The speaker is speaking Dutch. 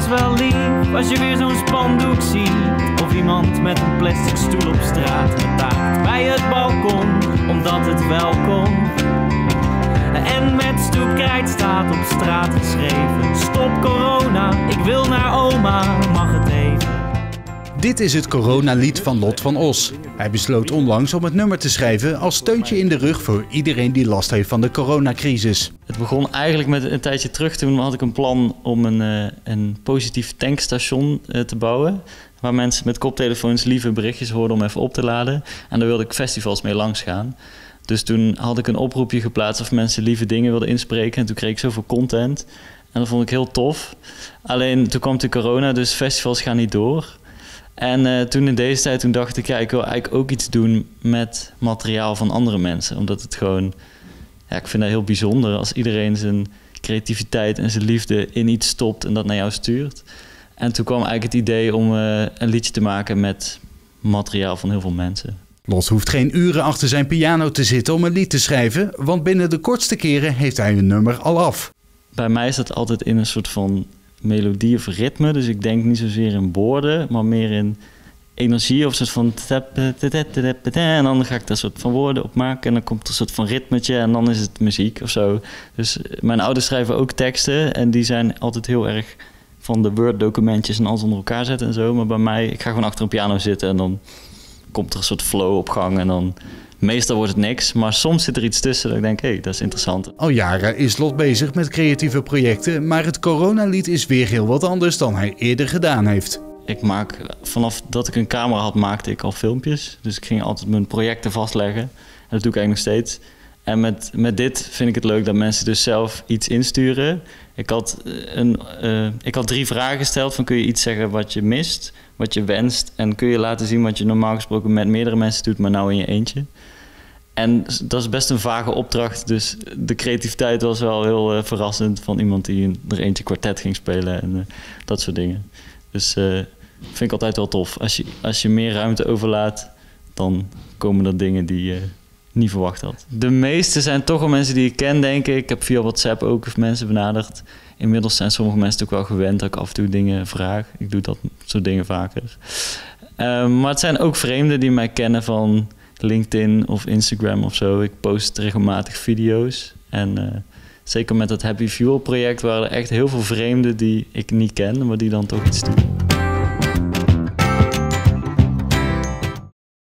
wel lief als je weer zo'n spandoek ziet. Of iemand met een plastic stoel op straat gedaagd bij het balkon, omdat het wel kon. En met stoepkrijt staat op straat geschreven: stop corona, ik wil naar oma, mag het even. Dit is het coronalied van Lot van Os. Hij besloot onlangs om het nummer te schrijven als steuntje in de rug voor iedereen die last heeft van de coronacrisis. Het begon eigenlijk met een tijdje terug. Toen had ik een plan om een positief tankstation te bouwen. Waar mensen met koptelefoons lieve berichtjes hoorden om even op te laden. En daar wilde ik festivals mee langs gaan. Dus toen had ik een oproepje geplaatst of mensen lieve dingen wilden inspreken. En toen kreeg ik zoveel content. En dat vond ik heel tof. Alleen toen kwam de corona, dus festivals gaan niet door. En toen in deze tijd toen dacht ik, ja, ik wil eigenlijk ook iets doen met materiaal van andere mensen. Omdat het gewoon, ja, ik vind dat heel bijzonder als iedereen zijn creativiteit en zijn liefde in iets stopt en dat naar jou stuurt. En toen kwam eigenlijk het idee om een liedje te maken met materiaal van heel veel mensen. Lot hoeft geen uren achter zijn piano te zitten om een lied te schrijven, want binnen de kortste keren heeft hij een nummer al af. Bij mij is dat altijd in een soort van melodie of ritme, dus ik denk niet zozeer in woorden, maar meer in energie of soort van en dan ga ik daar soort van woorden op maken en dan komt er een soort van ritmetje en dan is het muziek of zo. Dus mijn ouders schrijven ook teksten en die zijn altijd heel erg van de Word-documentjes en alles onder elkaar zetten en zo, maar bij mij, ik ga gewoon achter een piano zitten en dan komt er een soort flow op gang en dan meestal wordt het niks, maar soms zit er iets tussen dat ik denk, hé, dat is interessant. Al jaren is Lot bezig met creatieve projecten, maar het coronalied is weer heel wat anders dan hij eerder gedaan heeft. Ik maak, vanaf dat ik een camera had, maakte ik al filmpjes. Dus ik ging altijd mijn projecten vastleggen. En dat doe ik eigenlijk nog steeds. En met dit vind ik het leuk dat mensen dus zelf iets insturen. Ik had 3 vragen gesteld van kun je iets zeggen wat je mist, wat je wenst. En kun je laten zien wat je normaal gesproken met meerdere mensen doet, maar nou in je eentje. En dat is best een vage opdracht. Dus de creativiteit was wel heel verrassend van iemand die er eentje kwartet ging spelen en dat soort dingen. Dus vind ik altijd wel tof. Als je meer ruimte overlaat, dan komen er dingen die je niet verwacht had. De meeste zijn toch wel mensen die ik ken, denk ik. Ik heb via WhatsApp ook mensen benaderd. Inmiddels zijn sommige mensen ook wel gewend dat ik af en toe dingen vraag. Ik doe dat soort dingen vaker. Maar het zijn ook vreemden die mij kennen van LinkedIn of Instagram of zo. Ik post regelmatig video's. En zeker met het Happy Fuel project waren er echt heel veel vreemden die ik niet ken, maar die dan toch iets doen.